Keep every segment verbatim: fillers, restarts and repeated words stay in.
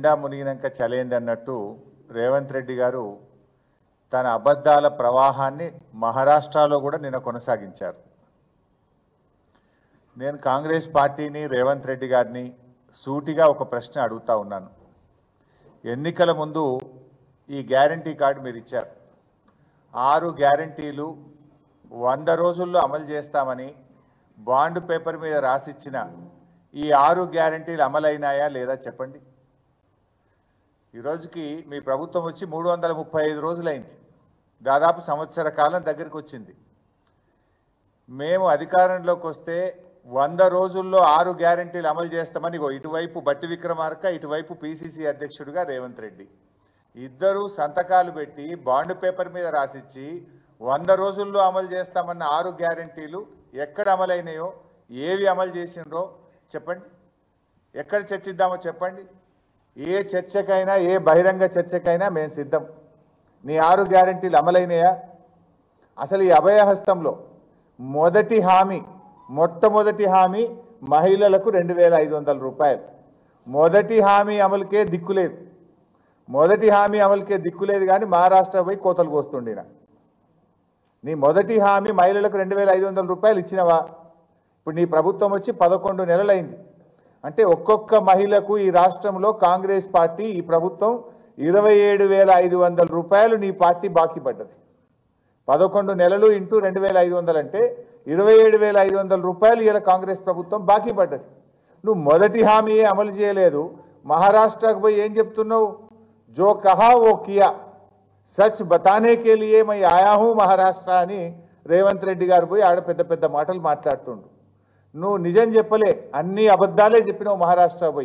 నిండా మునిగినాక చలేంది అన్నట్టు రేవంత్ రెడ్డి గారు తన అబద్ధాల ప్రవాహాన్ని మహారాష్ట్రలో కూడా నిన్న కొనసాగించారు. నేను కాంగ్రెస్ పార్టీని రేవంత్ రెడ్డి గారిని సూటిగా ఒక ప్రశ్న అడుగుతా ఉన్నాను. ఎన్నికల ముందు ఈ గ్యారంటీ కార్డు మీరు ఇచ్చారు. ఆరు గ్యారంటీలు వంద రోజుల్లో అమలు చేస్తామని బాండ్ పేపర్ మీద రాసిచ్చిన ఈ ఆరు గ్యారంటీలు అమలైనాయా లేదా చెప్పండి. ఈరోజుకి మీ ప్రభుత్వం వచ్చి మూడు వందల ముప్పై ఐదు రోజులైంది. దాదాపు సంవత్సర కాలం దగ్గరికి వచ్చింది. మేము అధికారంలోకి వస్తే వంద రోజుల్లో ఆరు గ్యారంటీలు అమలు చేస్తామని ఇటువైపు బట్టి విక్రమార్క, ఇటువైపు పిసిసి అధ్యక్షుడిగా రేవంత్ రెడ్డి ఇద్దరు సంతకాలు పెట్టి బాండ్ పేపర్ మీద రాసిచ్చి వంద రోజుల్లో అమలు చేస్తామన్న ఆరు గ్యారంటీలు ఎక్కడ అమలైనాయో, ఏవి అమలు చేసినరో చెప్పండి. ఎక్కడ చర్చిద్దామో చెప్పండి. ఏ చర్చకైనా, ఏ బహిరంగ చర్చకైనా మేము సిద్ధం. నీ ఆరు గ్యారంటీలు అమలైనాయా? అసలు ఈ అభయహస్తంలో మొదటి హామీ, మొట్టమొదటి హామీ మహిళలకు రెండు వేల ఐదు వందల రూపాయలు. మొదటి హామీ అమలుకే దిక్కులేదు. మొదటి హామీ అమలుకే దిక్కులేదు కానీ మహారాష్ట్ర పోయి కోతలు కోస్తుండిన. నీ మొదటి హామీ మహిళలకు రెండు వేల ఐదు వందల రూపాయలు ఇచ్చినవా? ఇప్పుడు నీ ప్రభుత్వం వచ్చి పదకొండు నెలలైంది. అంటే ఒక్కొక్క మహిళకు ఈ రాష్ట్రంలో కాంగ్రెస్ పార్టీ, ఈ ప్రభుత్వం ఇరవై ఏడు వేల ఐదు వందల రూపాయలు నీ పార్టీ బాకీ పడ్డది. పదకొండు నెలలు ఇంటూ రెండు వేల ఐదు వందలు అంటే ఇరవై ఏడు వేల ఐదు వందల రూపాయలు ఇలా కాంగ్రెస్ ప్రభుత్వం బాకీ పడ్డది. నువ్వు మొదటి హామీయే అమలు చేయలేదు. మహారాష్ట్రకు పోయి ఏం చెప్తున్నావు? జో కహా ఓ కియా, సచ్ బతానే కే లియే మై ఆయా హూ మహారాష్ట్ర అని రేవంత్ రెడ్డి గారు పోయి ఆడ పెద్ద పెద్ద మాటలు మాట్లాడుతుండు. నువ్వు నిజం చెప్పలే, అన్ని అబద్ధాలే చెప్పినావు మహారాష్ట్ర పోయి.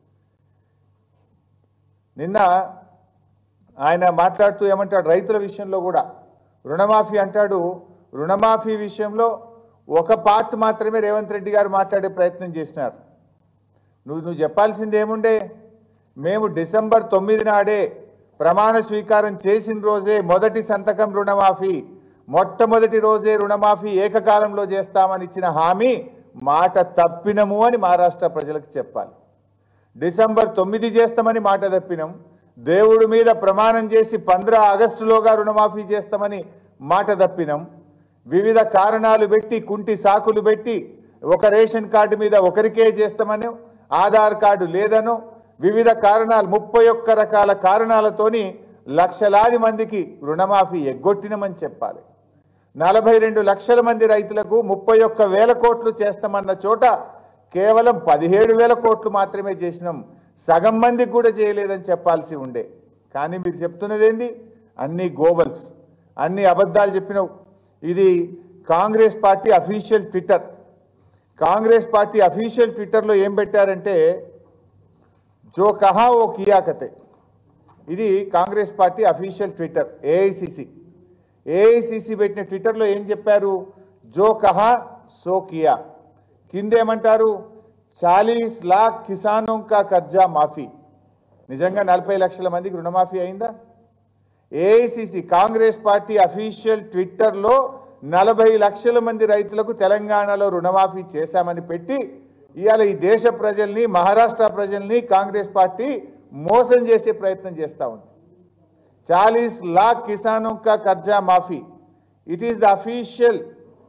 నిన్న ఆయన మాట్లాడుతూ ఏమంటాడు, రైతుల విషయంలో కూడా రుణమాఫీ అంటాడు. రుణమాఫీ విషయంలో ఒక పార్ట్ మాత్రమే రేవంత్ రెడ్డి గారు మాట్లాడే ప్రయత్నం చేసినారు. నువ్వు నువ్వు చెప్పాల్సింది ఏముండే? మేము డిసెంబర్ తొమ్మిది నాడే ప్రమాణ స్వీకారం చేసిన రోజే మొదటి సంతకం రుణమాఫీ, మొట్టమొదటి రోజే రుణమాఫీ ఏకకాలంలో చేస్తామని ఇచ్చిన హామీ మాట తప్పినము అని మహారాష్ట్ర ప్రజలకు చెప్పాలి. డిసెంబర్ తొమ్మిది చేస్తామని మాట తప్పినాం. దేవుడి మీద ప్రమాణం చేసి పంద్రా ఆగస్టులోగా రుణమాఫీ చేస్తామని మాట తప్పినాం. వివిధ కారణాలు పెట్టి, కుంటి సాకులు పెట్టి, ఒక రేషన్ కార్డు మీద ఒకరికే చేస్తామనో, ఆధార్ కార్డు లేదనో, వివిధ కారణాలు ముప్పై ఒక్క రకాల కారణాలతోని లక్షలాది మందికి రుణమాఫీ ఎగ్గొట్టినమని చెప్పాలి. నలభై రెండు లక్షల మంది రైతులకు ముప్పై ఒక్క వేల కోట్లు చేస్తామన్న చోట కేవలం పదిహేడు వేల కోట్లు మాత్రమే చేసినాం. సగం మందికి కూడా చేయలేదని చెప్పాల్సి ఉండే. కానీ మీరు చెప్తున్నది ఏంది? అన్ని గోబల్స్, అన్ని అబద్ధాలు చెప్పినావు. ఇది Congress party official Twitter. Congress party official ట్విట్టర్లో ఏం పెట్టారంటే, జో కహా ఓ కియా కతే. ఇది Congress party official Twitter. AICC AICC పెట్టిన ట్విట్టర్లో ఏం చెప్పారు? జో కహా సో కియా. కిందేమంటారు? చాలీస్ లాఖ్ కిసానో కా కర్జా మాఫీ. నిజంగా నలభై లక్షల మందికి రుణమాఫీ అయిందా? ఏఐసిసి కాంగ్రెస్ పార్టీ అఫీషియల్ ట్విట్టర్లో నలభై లక్షల మంది రైతులకు తెలంగాణలో రుణమాఫీ చేశామని పెట్టి ఇవాళ ఈ దేశ ప్రజల్ని, మహారాష్ట్ర ప్రజల్ని కాంగ్రెస్ పార్టీ మోసం చేసే ప్రయత్నం చేస్తూ ఉంది. చాలీస్ లాఖ్ కిసానో కా కర్జా మాఫీ. It is the official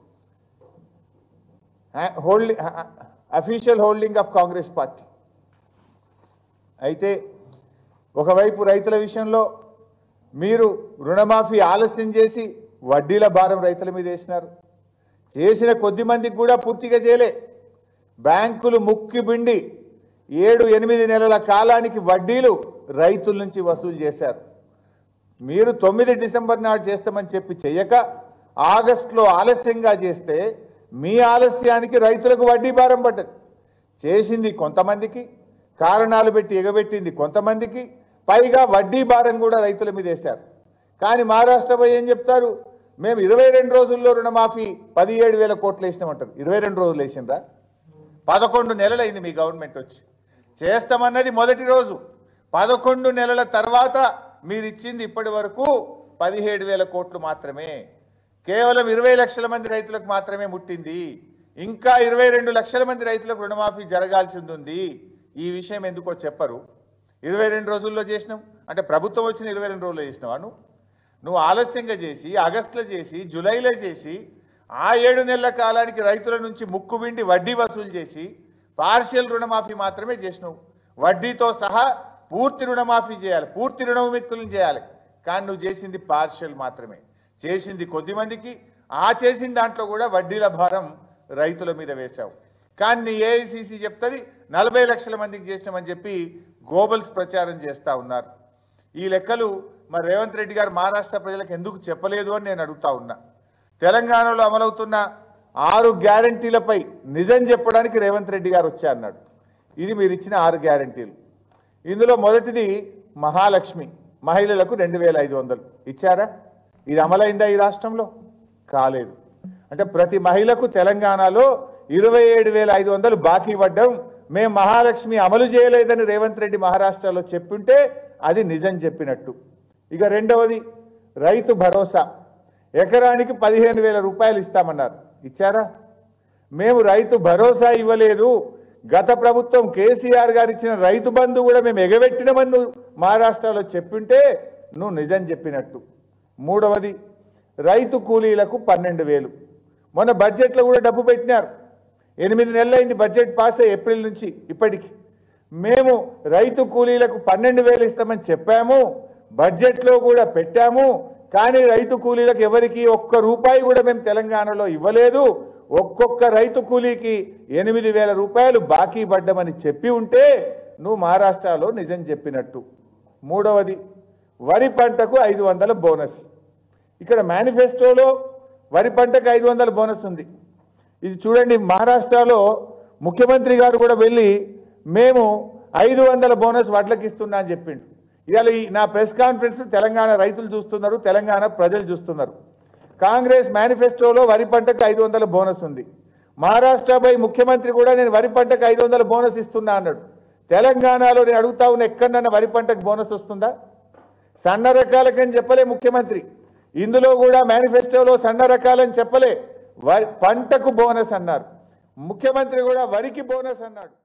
holding official holding of Congress party. అయితే ఒకవైపు రైతుల విషయంలో మీరు రుణమాఫీ ఆలస్యం చేసి వడ్డీల భారం రైతుల మీద వేసినారు. చేసిన కొద్ది మందికి కూడా పూర్తిగా చేయలే. బ్యాంకులు ముక్కిబిండి ఏడు ఎనిమిది నెలల కాలానికి వడ్డీలు రైతుల నుంచి వసూలు చేశారు. మీరు తొమ్మిది డిసెంబర్ నాడు చేస్తామని చెప్పి చెయ్యక ఆగస్టులో ఆలస్యంగా చేస్తే మీ ఆలస్యానికి రైతులకు వడ్డీ భారం పడ్డది. చేసింది కొంతమందికి, కారణాలు పెట్టి ఎగబెట్టింది కొంతమందికి, పైగా వడ్డీ భారం కూడా రైతుల మీద వేశారు. కానీ మహారాష్ట్ర పోయి ఏం చెప్తారు? మేము ఇరవై రెండు రోజుల్లో రుణమాఫీ పదిహేడు వేల కోట్లు వేసినామంటారు. ఇరవై రెండు రోజులు వేసిండ్రా? పదకొండు నెలలైంది మీ గవర్నమెంట్ వచ్చి. చేస్తామన్నది మొదటి రోజు. పదకొండు నెలల తర్వాత మీరు ఇచ్చింది ఇప్పటి వరకు పదిహేడు వేల కోట్లు మాత్రమే. కేవలం ఇరవై లక్షల మంది రైతులకు మాత్రమే ముట్టింది. ఇంకా ఇరవై రెండు లక్షల మంది రైతులకు రుణమాఫీ జరగాల్సింది ఉంది. ఈ విషయం ఎందుకో చెప్పరు. ఇరవై రెండు రోజుల్లో చేసినావు అంటే ప్రభుత్వం వచ్చిన ఇరవై రెండు రోజుల్లో చేసినావా నువ్వు నువ్వు ఆలస్యంగా చేసి ఆగస్టులో చేసి జూలైలో చేసి ఆ ఏడు నెలల కాలానికి రైతుల నుంచి ముక్కుబిండి వడ్డీ వసూలు చేసి పార్షియల్ రుణమాఫీ మాత్రమే చేసినావు వడ్డీతో సహా పూర్తి రుణమాఫీ చేయాలి పూర్తి రుణ విముక్తులను చేయాలి కానీ నువ్వు చేసింది పార్షియల్ మాత్రమే చేసింది కొద్ది మందికి ఆ చేసిన దాంట్లో కూడా వడ్డీల భారం రైతుల మీద వేశావు కానీ నీ ఏఐసిసి చెప్తుంది నలభై లక్షల మందికి చేసినామని చెప్పి గోబల్స్ ప్రచారం చేస్తూ ఉన్నారు ఈ లెక్కలు మరి రేవంత్ రెడ్డి గారు మహారాష్ట్ర ప్రజలకు ఎందుకు చెప్పలేదు అని నేను అడుగుతా ఉన్నా తెలంగాణలో అమలవుతున్న ఆరు గ్యారంటీలపై నిజం చెప్పడానికి రేవంత్ రెడ్డి గారు వచ్చా అన్నాడు ఇది మీరు ఇచ్చిన ఆరు గ్యారంటీలు ఇందులో మొదటిది మహాలక్ష్మి మహిళలకు రెండు వేల ఐదు వందలు ఇచ్చారా ఇది అమలైందా ఈ రాష్ట్రంలో కాలేదు అంటే ప్రతి మహిళకు తెలంగాణలో ఇరవై ఏడు వేల ఐదు వందలు బాకీ పడ్డం మేము మహాలక్ష్మి అమలు చేయలేదని రేవంత్ రెడ్డి మహారాష్ట్రలో చెప్పుంటే అది నిజం చెప్పినట్టు ఇక రెండవది రైతు భరోసా ఎకరానికి పదిహేను వేల రూపాయలు ఇస్తామన్నారు ఇచ్చారా మేము రైతు భరోసా ఇవ్వలేదు గత ప్రభుత్వం కేసీఆర్ గారు ఇచ్చిన రైతు బంధు కూడా మేము ఎగబెట్టినమని నువ్వు మహారాష్ట్రలో చెప్పింటే నువ్వు నిజం చెప్పినట్టు మూడవది రైతు కూలీలకు పన్నెండు వేలు మొన్న బడ్జెట్లో కూడా డబ్బు పెట్టినారు ఎనిమిది నెలలైంది బడ్జెట్ పాస్ అయ్యి ఏప్రిల్ నుంచి ఇప్పటికి మేము రైతు కూలీలకు పన్నెండు వేలు ఇస్తామని చెప్పాము బడ్జెట్లో కూడా పెట్టాము కానీ రైతు కూలీలకు ఎవరికి ఒక్క రూపాయి కూడా మేము తెలంగాణలో ఇవ్వలేదు ఒక్కొక్క రైతు కూలీకి ఎనిమిది వేల రూపాయలు బాకీ పడ్డమని చెప్పి ఉంటే నువ్వు మహారాష్ట్రలో నిజం చెప్పినట్టు మూడవది వరి పంటకు ఐదు వందల బోనస్ ఇక్కడ మేనిఫెస్టోలో వరి పంటకు ఐదు వందల బోనస్ ఉంది ఇది చూడండి మహారాష్ట్రలో ముఖ్యమంత్రి గారు కూడా వెళ్ళి మేము ఐదు వందల బోనస్ వడ్లకి ఇస్తున్నా అని చెప్పిండు ఇవాళ నా ప్రెస్ కాన్ఫరెన్స్ తెలంగాణ రైతులు చూస్తున్నారు తెలంగాణ ప్రజలు చూస్తున్నారు కాంగ్రెస్ మేనిఫెస్టోలో వరి పంటకు ఐదు వందల బోనస్ ఉంది మహారాష్ట్ర పై ముఖ్యమంత్రి కూడా నేను వరి పంటకు ఐదు వందల బోనస్ ఇస్తున్నా అన్నాడు తెలంగాణలో నేను అడుగుతా ఉన్న ఎక్కడన్నా వరి పంటకు బోనస్ వస్తుందా సన్న రకాలకని చెప్పలే ముఖ్యమంత్రి ఇందులో కూడా మేనిఫెస్టోలో సన్న రకాలని చెప్పలే వరి పంటకు బోనస్ అన్నారు ముఖ్యమంత్రి కూడా వరికి బోనస్ అన్నాడు